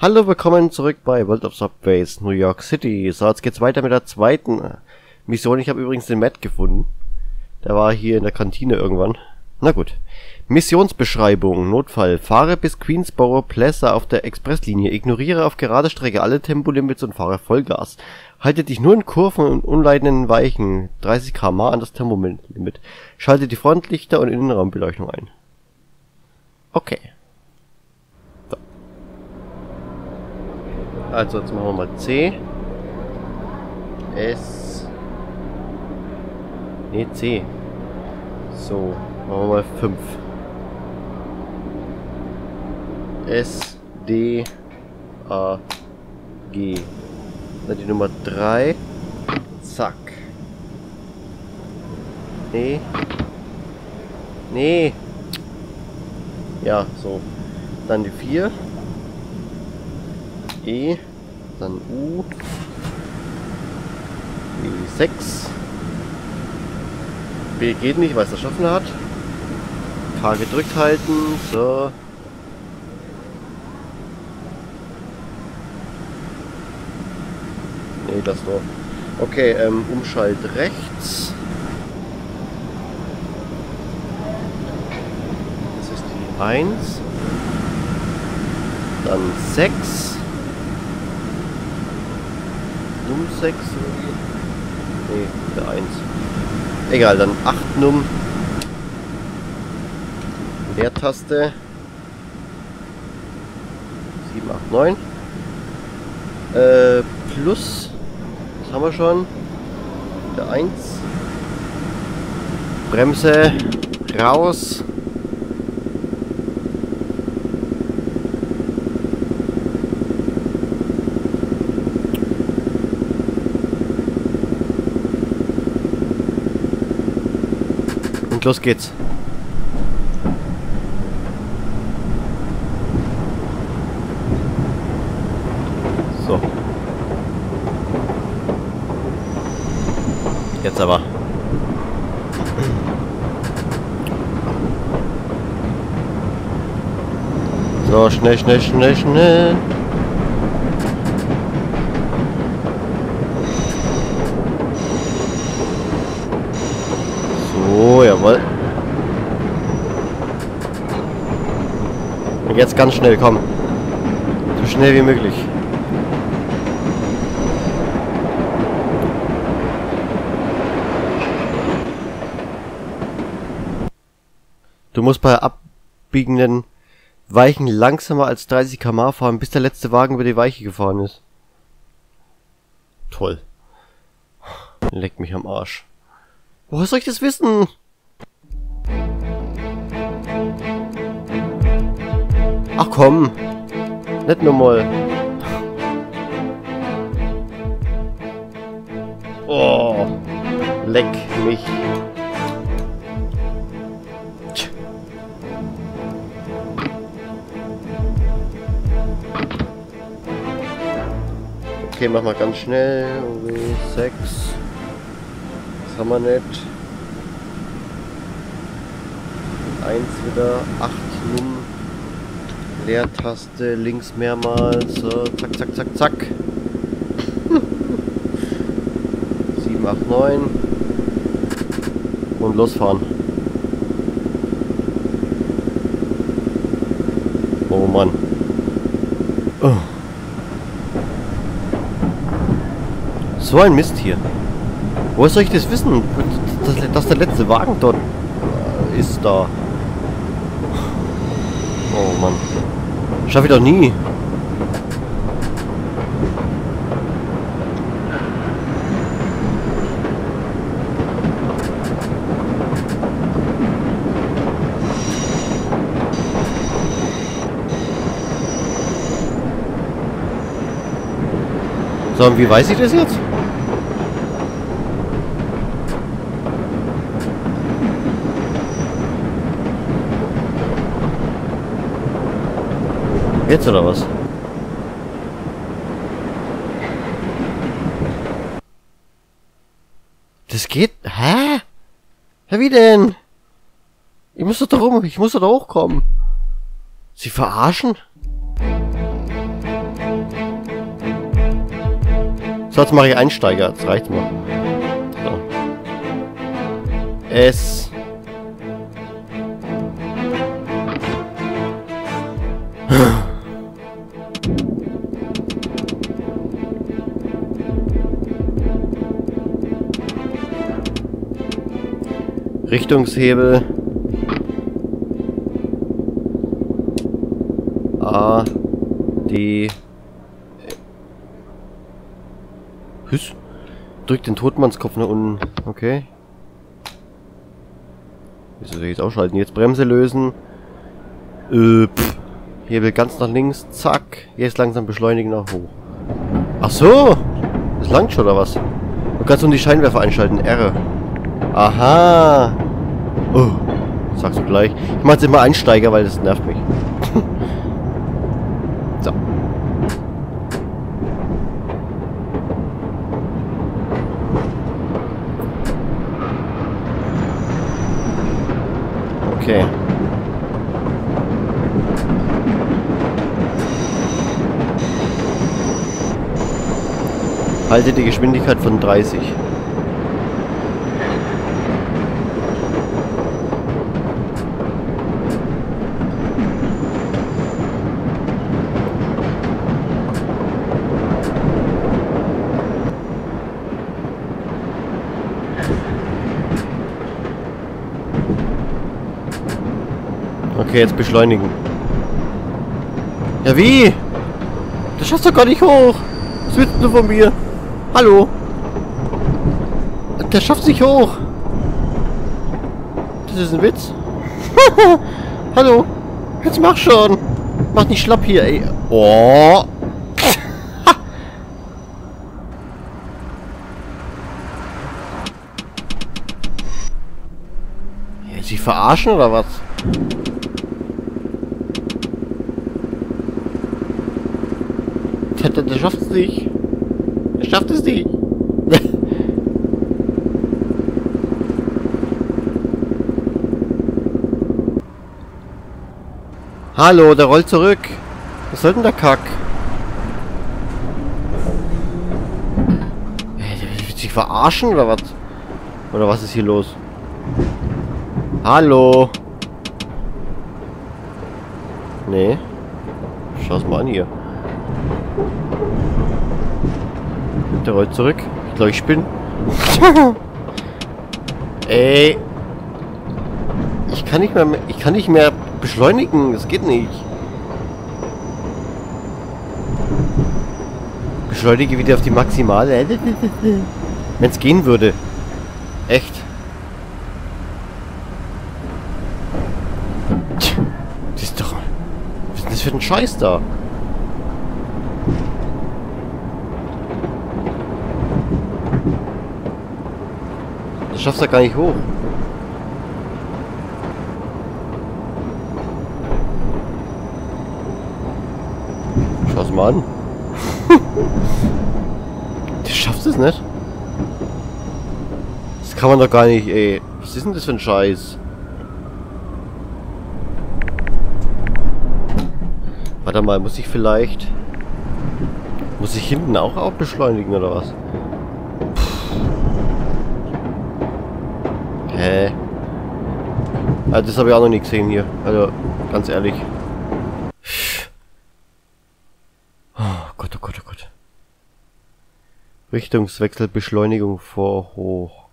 Hallo, willkommen zurück bei World of Subways New York City. So, jetzt geht's weiter mit der zweiten Mission. Ich habe übrigens den Matt gefunden. Der war hier in der Kantine irgendwann. Na gut. Missionsbeschreibung. Notfall. Fahre bis Queensboro Plaza auf der Expresslinie. Ignoriere auf gerader Strecke alle Tempolimits und fahre Vollgas. Halte dich nur in Kurven und unleitenden Weichen 30 km/h an das Tempolimit. Schalte die Frontlichter und Innenraumbeleuchtung ein. Okay. So. Also jetzt machen wir mal C. S. Ne, C. So, machen wir mal 5. S, D, A, G. Dann die Nummer 3. Zack. Nee. Nee. Ja, so. Dann die 4. E. Dann U. Die 6. B geht nicht, weil es erschaffen hat. K gedrückt halten. So. Nee, das nur. Okay, Umschalt rechts. Das ist die 1. Dann 6. Num 6. Nee, der 1. Egal, dann 8 Num. Leertaste. 7, 8, 9. Plus. Das haben wir schon. Der 1. Bremse. Raus. Und los geht's. So. Jetzt aber. So, schnell, schnell, schnell, schnell. So, jawohl. Und jetzt ganz schnell, komm. So schnell wie möglich. Du musst bei abbiegenden Weichen langsamer als 30 km/h fahren, bis der letzte Wagen über die Weiche gefahren ist. Toll. Leck mich am Arsch. Woher soll ich das wissen? Ach komm. Nicht nur mal. Oh. Leck mich. Okay, mach mal ganz schnell. 6. Das haben wir nicht. 1 wieder. 8 Num. Leertaste. Links mehrmals. So, zack, zack, zack, zack. 7, 8, 9. Und losfahren. Oh Mann. Oh. So ein Mist hier. Woher soll ich das wissen? Dass der letzte Wagen dort ist da. Oh Mann. Schaffe ich doch nie. So, und wie weiß ich das jetzt? Jetzt oder was? Das geht? Hä? Ja, wie denn? Ich muss doch da hochkommen. Sie verarschen? So, jetzt mache ich Einsteiger. Jetzt reicht's mal. So. S. Richtungshebel. A. D. Hüss. Drückt den Totmannskopf nach unten. Okay. Wieso soll ich jetzt ausschalten? Jetzt Bremse lösen. Hebel ganz nach links. Zack. Jetzt langsam beschleunigen nach hoch. Ach so. Das langt schon, oder was? Du kannst nun die Scheinwerfer einschalten. R. Aha. Oh. Sagst du gleich. Ich mach jetzt immer Einsteiger, weil das nervt mich. So. Okay. Halte die Geschwindigkeit von 30. Okay, jetzt beschleunigen. Ja, wie? Das schaffst du gar nicht hoch. Was willst du von mir? Hallo? Der schafft sich hoch. Das ist ein Witz. Hallo? Jetzt mach schon. Mach nicht schlapp hier, ey. Oh. Jetzt sich verarschen oder was? Der schafft es nicht. Er schafft es nicht. Hallo, der rollt zurück. Was soll denn der Kack? Der will sich verarschen oder was? Oder was ist hier los? Hallo. Nee. Schau's mal an hier. Der rollt zurück. Ich glaube, ich spinne. Ey. Ich kann nicht mehr beschleunigen. Das geht nicht. Beschleunige wieder auf die Maximale. Wenn es gehen würde. Echt. Das ist doch... Was ist denn das für ein Scheiß da? Das schaffst du gar nicht hoch. Schau's mal an. Du schaffst es nicht. Das kann man doch gar nicht, ey. Was ist denn das für ein Scheiß? Warte mal, muss ich vielleicht... Muss ich hinten auch beschleunigen oder was? Hä? Also das habe ich auch noch nie gesehen hier. Also, ganz ehrlich. Oh Gott, oh Gott, oh Gott. Richtungswechsel, Beschleunigung vor hoch.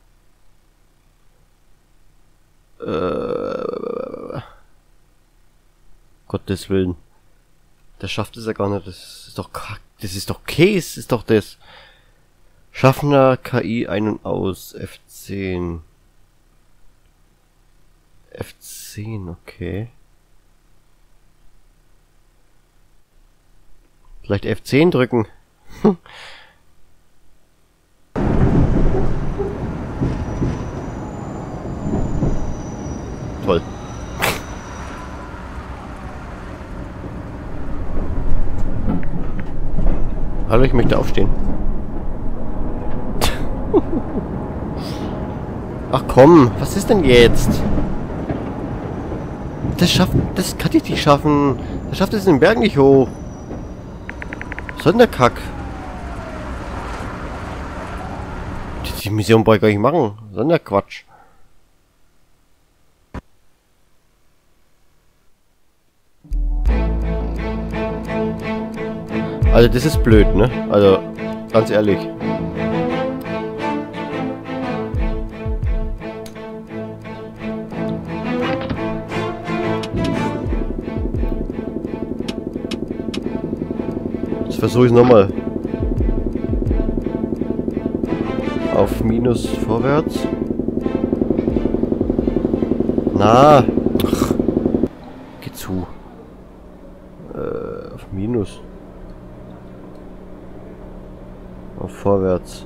Gottes Willen. Der schafft es ja gar nicht. Das ist doch kack. Das ist doch Käse, ist doch das. Schaffner KI ein und aus. F10. F10, okay. Vielleicht F10 drücken. Toll. Hallo, ich möchte aufstehen. Ach komm, was ist denn jetzt? Das kann ich nicht schaffen. Der schafft es den Berg nicht hoch. Was soll denn der Kack? Die Mission brauche ich gar nicht machen. Das ist ja Quatsch. Also das ist blöd, ne? Also, ganz ehrlich. Jetzt versuche ich es nochmal. Auf Minus vorwärts. Na. Ach. Geh zu. Auf Minus. Auf vorwärts.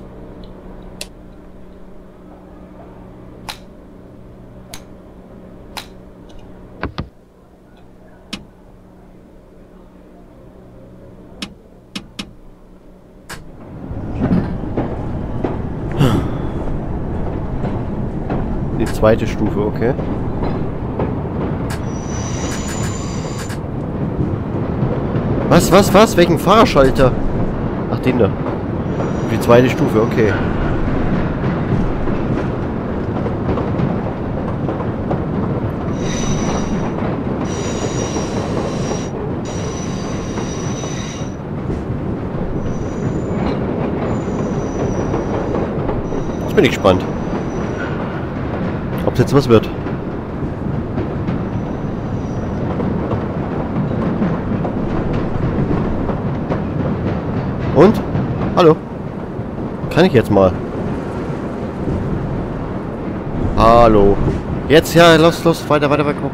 Die zweite Stufe, okay. Was? Welchen Fahrerschalter? Ach, den da. Die zweite Stufe, okay. Jetzt bin ich gespannt. Ob es jetzt was wird. Und? Hallo? Kann ich jetzt mal? Hallo. Jetzt, ja, los, weiter, komm.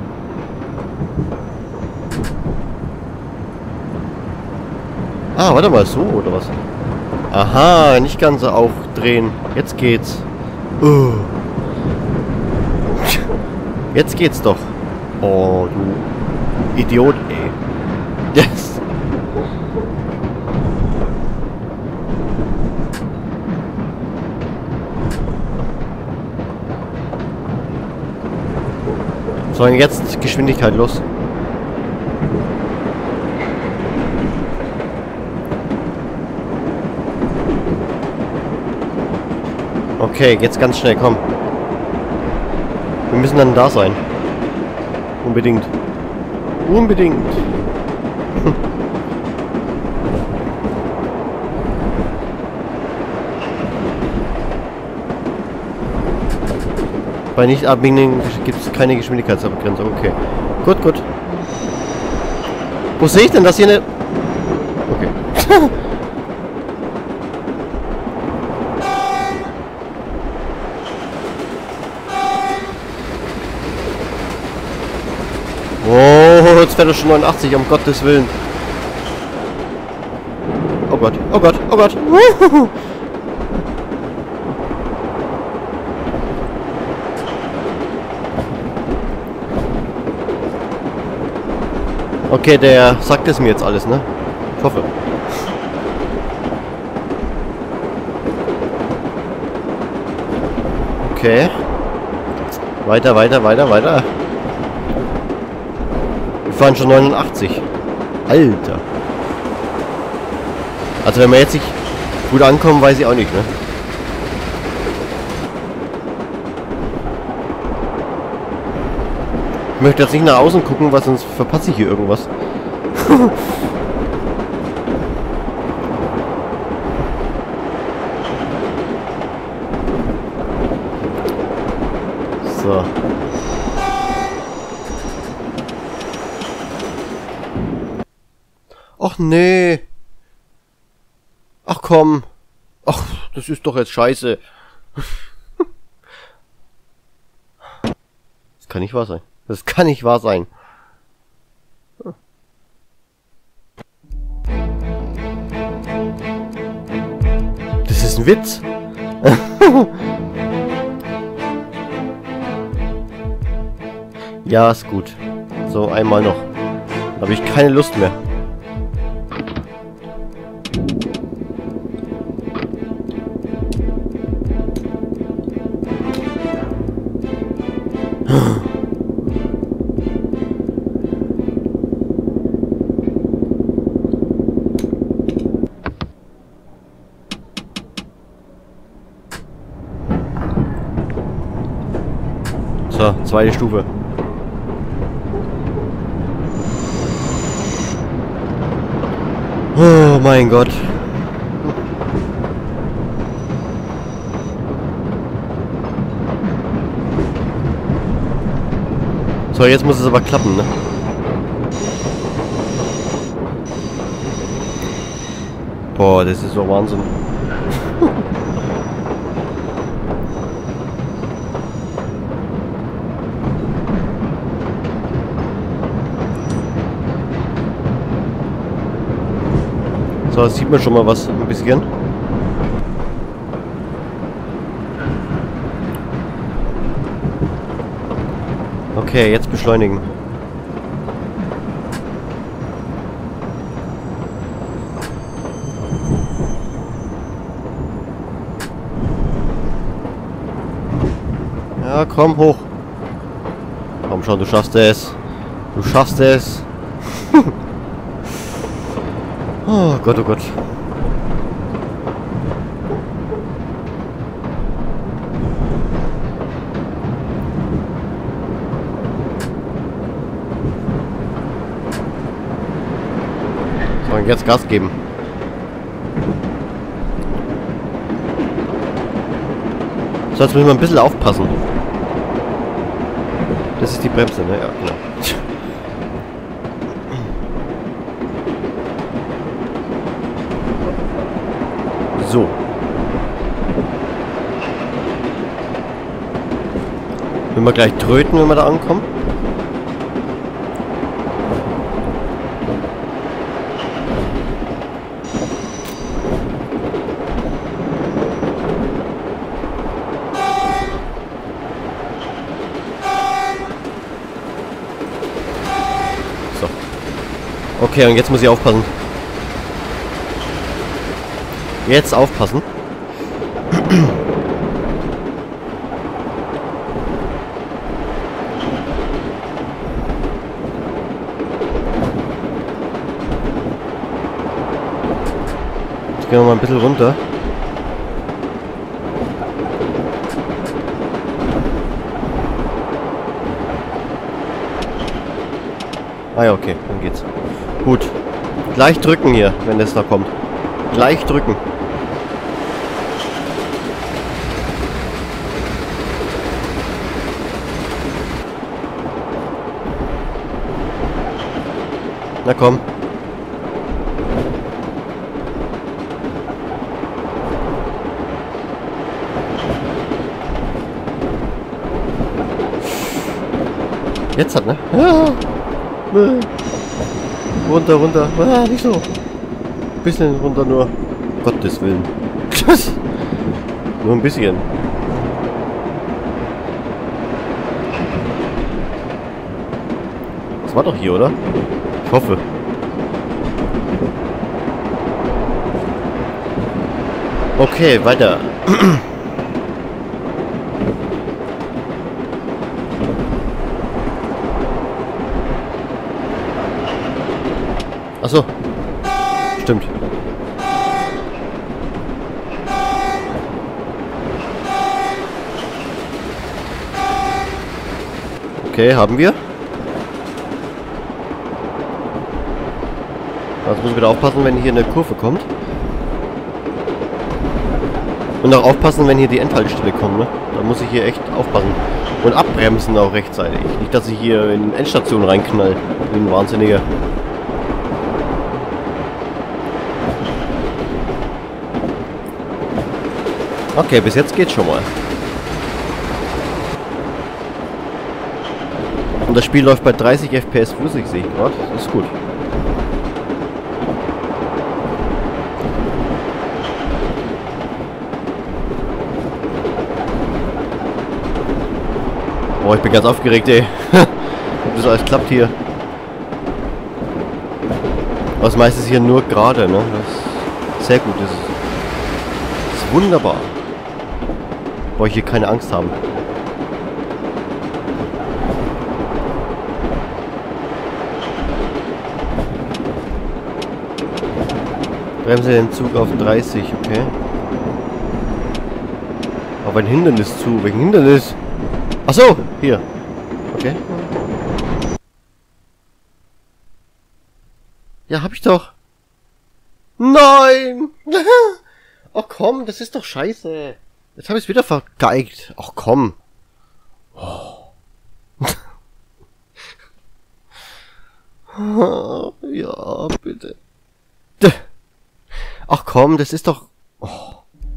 Ah, warte mal, so, oder was? Aha, nicht ganz so aufdrehen. Jetzt geht's. Jetzt geht's doch. Oh, du Idiot, ey. Yes. So, und jetzt Geschwindigkeit los. Okay, jetzt ganz schnell, komm. Wir müssen dann da sein. Unbedingt. Unbedingt. Bei nicht abbiegen gibt es keine Geschwindigkeitsabgrenzung. Okay. Gut. Wo sehe ich denn das hier eine... Okay. Oh, jetzt fährt er schon 89, um Gottes Willen. Oh Gott. Okay, der sagt es mir jetzt alles, ne? Ich hoffe. Okay. Weiter. Wir fahren schon 89. Alter. Also wenn wir jetzt nicht gut ankommen, weiß ich auch nicht, ne? Ich möchte jetzt nicht nach außen gucken, weil sonst verpasse ich hier irgendwas. So. Ach nee. Ach komm. Ach, das ist doch jetzt scheiße. Das kann nicht wahr sein. Das kann nicht wahr sein. Das ist ein Witz. Ja, ist gut. So, einmal noch. Da habe ich keine Lust mehr. So, zweite Stufe. Oh mein Gott. So, jetzt muss es aber klappen, ne? Boah, das ist so Wahnsinn. So, das sieht man schon mal was ein bisschen. Okay, jetzt beschleunigen. Ja, komm hoch. Komm schon, du schaffst es. Du schaffst es. Oh Gott, oh Gott. So, und jetzt Gas geben. So, jetzt müssen wir ein bisschen aufpassen. Das ist die Bremse, ne? Ja, genau. So. Wenn wir gleich tröten, wenn wir da ankommen. So. Okay, und jetzt muss ich aufpassen. Jetzt aufpassen. Jetzt gehen wir mal ein bisschen runter. Ah ja, okay, dann geht's. Gut. Gleich drücken hier, wenn das da kommt. Gleich drücken. Na komm. Jetzt hat, ne? Ah. Runter, runter. Ah, nicht so. Bisschen runter nur. Gottes Willen. Nur ein bisschen. Das war doch hier, oder? Ich hoffe. Okay, weiter. Achso. Stimmt. Okay, haben wir. Also muss ich wieder aufpassen, wenn hier eine Kurve kommt. Und auch aufpassen, wenn hier die Endhaltestelle kommt, ne? Da muss ich hier echt aufpassen. Und abbremsen auch rechtzeitig. Nicht, dass ich hier in Endstation reinknall. Wie ein Wahnsinniger. Okay, bis jetzt geht's schon mal. Und das Spiel läuft bei 30 FPS flüssig, sehe ich gerade. Das ist gut. Oh, ich bin ganz aufgeregt, ey. Ob das alles klappt hier. Aber das meiste ist hier nur gerade, ne? Das ist sehr gut. Das ist wunderbar. Brauche ich hier keine Angst haben. Bremse den Zug auf 30, okay. Auf ein Hindernis zu. Welchen Hindernis? Achso, hier. Okay. Ja, hab ich doch. Nein! Oh komm, das ist doch scheiße. Jetzt habe ich es wieder vergeigt. Ach komm. Oh. Ja, bitte. Ach komm, das ist doch... Oh.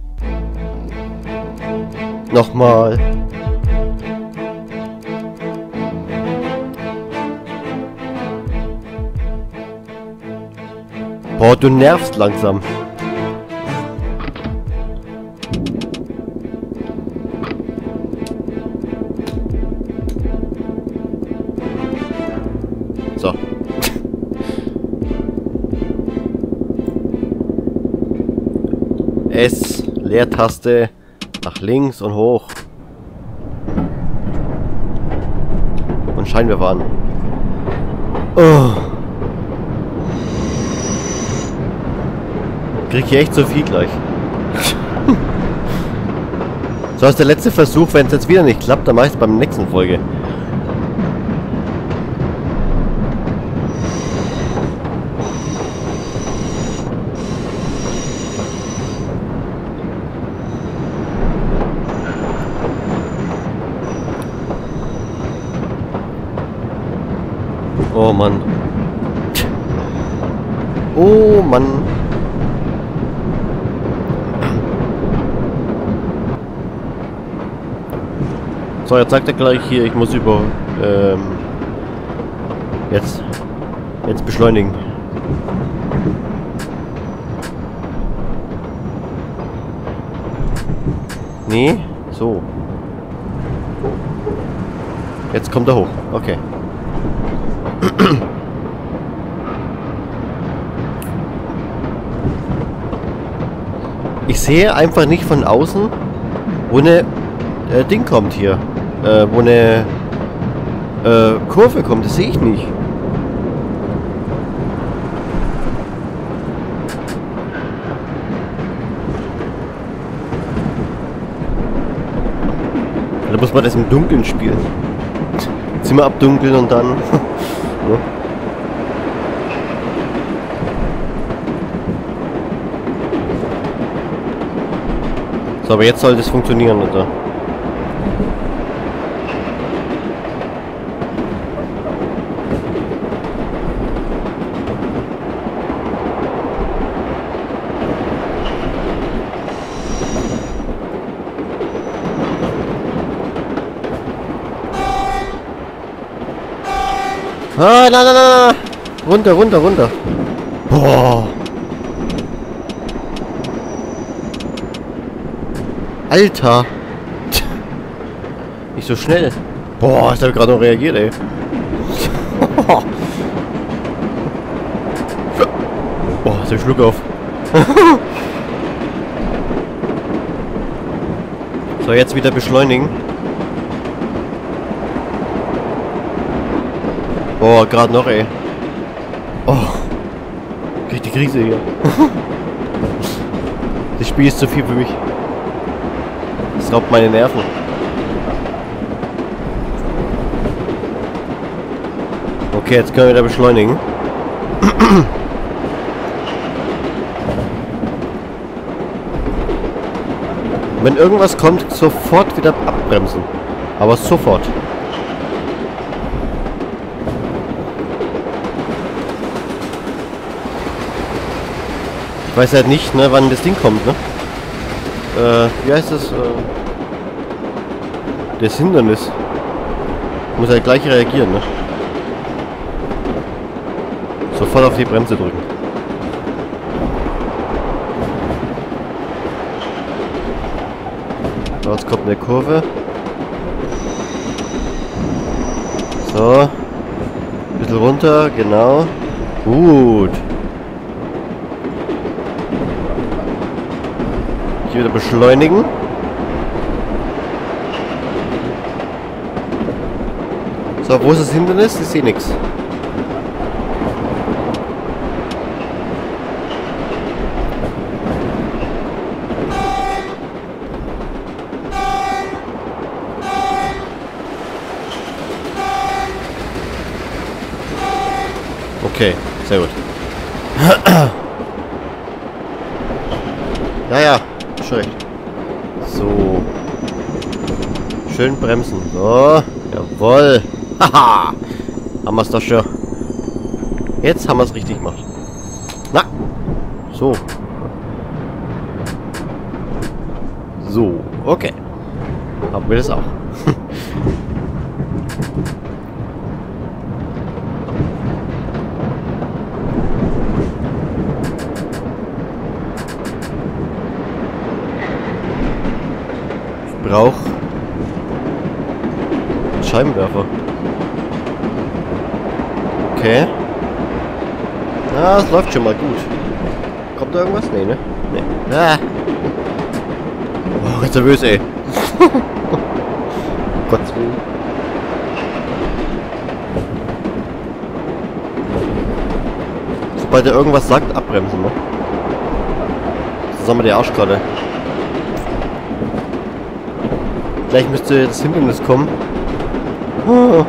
Nochmal. Boah, du nervst langsam. So. S, Leertaste, nach links und hoch. Und Scheinwerfer an. Oh. Krieg hier echt so viel gleich. So, ist der letzte Versuch. Wenn es jetzt wieder nicht klappt, dann mach ich es beim nächsten Folge. Oh Mann. Oh Mann. So, jetzt sagt er gleich hier, ich muss über jetzt beschleunigen. Nee, so. Jetzt kommt er hoch. Okay. Ich sehe einfach nicht von außen, wo eine Ding kommt hier. Wo eine Kurve kommt. Das sehe ich nicht. Da muss man das im Dunkeln spielen. Zimmer abdunkeln und dann... So. So, aber jetzt soll das funktionieren, oder? Ah, na, na, na. Runter, runter, runter. Boah. Alter. Nicht so schnell. Boah, ich habe gerade noch reagiert, ey. Boah, ist der Schluck auf. So, jetzt wieder beschleunigen. Boah, gerade noch, ey. Oh. Krieg die Krise hier. Das Spiel ist zu viel für mich. Das raubt meine Nerven. Okay, jetzt können wir wieder beschleunigen. Wenn irgendwas kommt, sofort wieder abbremsen. Aber sofort. Ich weiß halt nicht, ne, wann das Ding kommt, ne? Wie heißt das? Das Hindernis. Muss halt gleich reagieren, ne? Sofort auf die Bremse drücken. So, jetzt kommt eine Kurve. So. Ein bisschen runter, genau. Gut. Hier wieder beschleunigen. So, wo ist das Hindernis? Ich sehe nichts. Okay, sehr gut. Ja, ja, schon recht. So. Schön bremsen. So, jawohl. Haha. Haben wir es doch schon. Jetzt haben wir es richtig gemacht. Na. So. So, okay. Haben wir das auch. Ich brauche Scheibenwerfer. Okay. Ja, es läuft schon mal gut. Kommt da irgendwas? Nee, ne? Nee. Ah. Oh, ganz nervös, ey. Gottes Willen. Sobald er irgendwas sagt, abbremsen, ne? Das haben wir die Arschkarte. Gleich müsste das Hindernis kommen. Oh.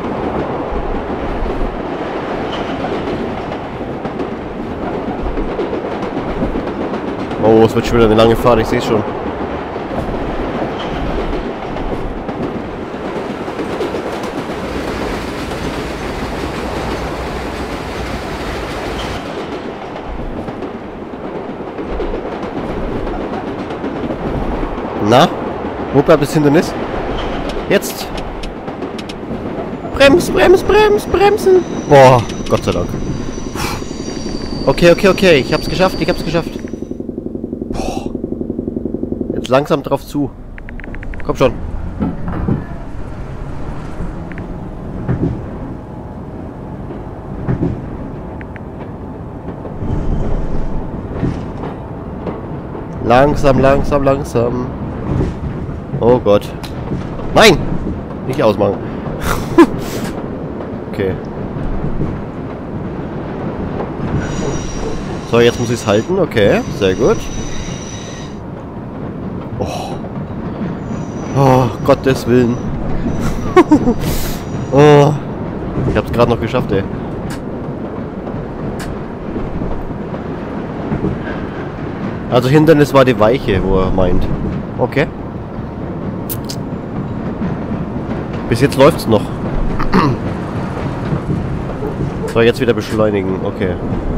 Oh, es wird schon wieder eine lange Fahrt, ich sehe es schon. Na? Wo bleibt das Hindernis? Jetzt! Bremsen! Boah, Gott sei Dank. Okay. Ich hab's geschafft. Boah. Jetzt langsam drauf zu. Komm schon. Langsam. Oh Gott. Nein! Nicht ausmachen. Okay. So, jetzt muss ich es halten. Okay, sehr gut. Oh, Gottes Willen. Oh. Ich hab's gerade noch geschafft, ey. Also Hindernis war die Weiche, wo er meint. Okay. Bis jetzt läuft's noch. So, jetzt wieder beschleunigen. Okay.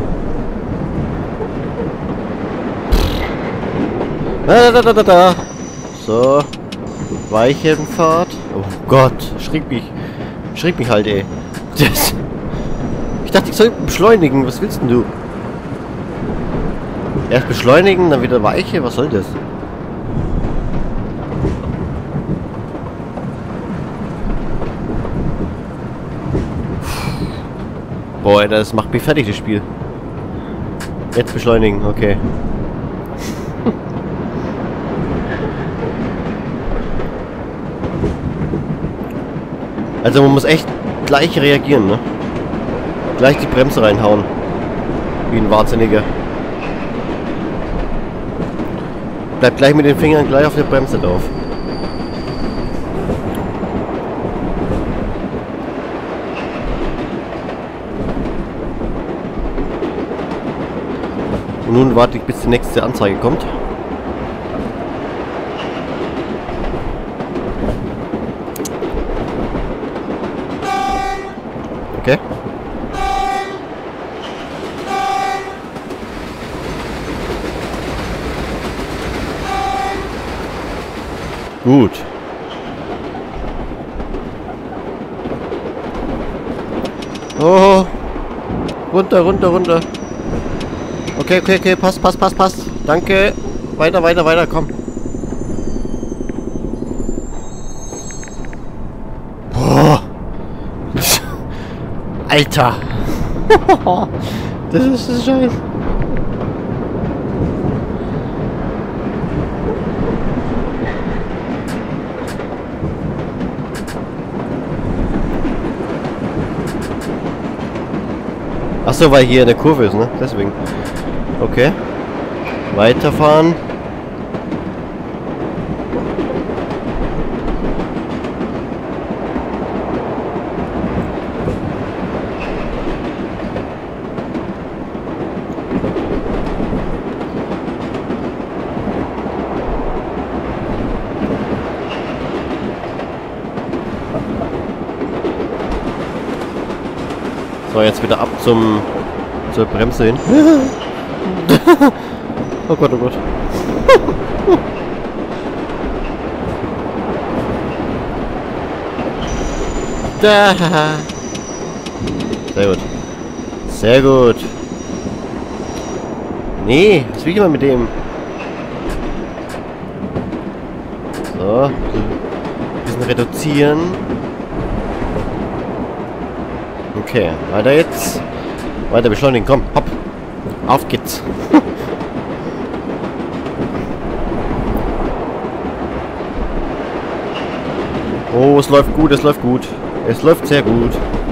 Da. So. Weichenfahrt. Oh Gott. Schrieb mich halt, ey. Ich dachte, ich soll beschleunigen. Was willst denn du? Erst beschleunigen, dann wieder Weiche. Was soll das? Boah, Alter, das macht mich fertig, das Spiel. Jetzt beschleunigen, okay. Also man muss echt gleich reagieren, ne? Gleich die Bremse reinhauen. Wie ein Wahnsinniger. Bleibt gleich mit den Fingern gleich auf der Bremse drauf. Und nun warte ich, bis die nächste Anzeige kommt. Okay. Gut. Oh. Runter. Okay. Passt. Danke. Weiter, komm. Boah. Alter. Das ist scheiße. Achso, weil hier eine Kurve ist, ne? Deswegen. Okay. Weiterfahren. So, jetzt wieder ab zur Bremse hin. Oh Gott, oh Gott. Da. Sehr gut. Sehr gut. Nee, was will ich immer mit dem? So. Ein bisschen reduzieren. Okay, weiter jetzt. Weiter beschleunigen, komm, hopp. Auf geht's. Oh, es läuft gut, es läuft gut. Es läuft sehr gut.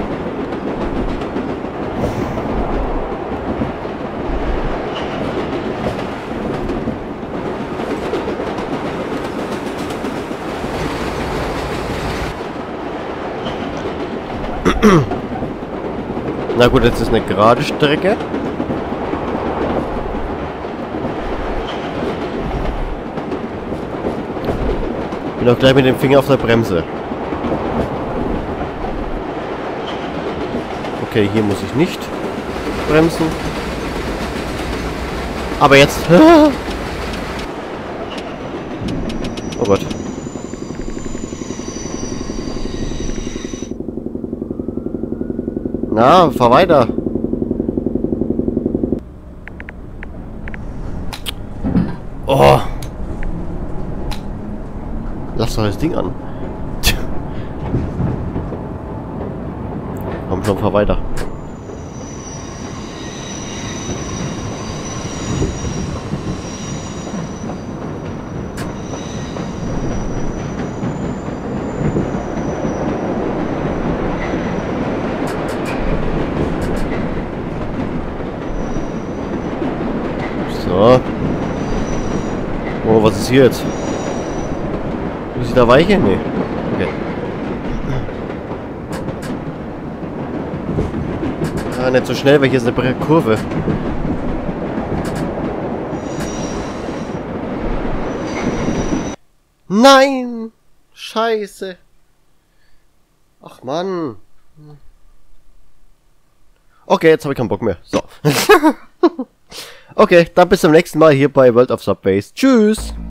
Na gut, jetzt ist eine gerade Strecke. Bin auch gleich mit dem Finger auf der Bremse. Okay, hier muss ich nicht bremsen. Aber jetzt... Oh Gott. Na, fahr weiter. Oh. Lass doch das Ding an. Komm schon, fahr weiter. So. Oh, was ist hier jetzt? Muss ich da weichen? Nee. Okay. Ah, nicht so schnell, weil hier ist eine Kurve. Nein! Scheiße! Ach Mann! Okay, jetzt habe ich keinen Bock mehr. So. Okay, dann bis zum nächsten Mal hier bei World of Subways. Tschüss!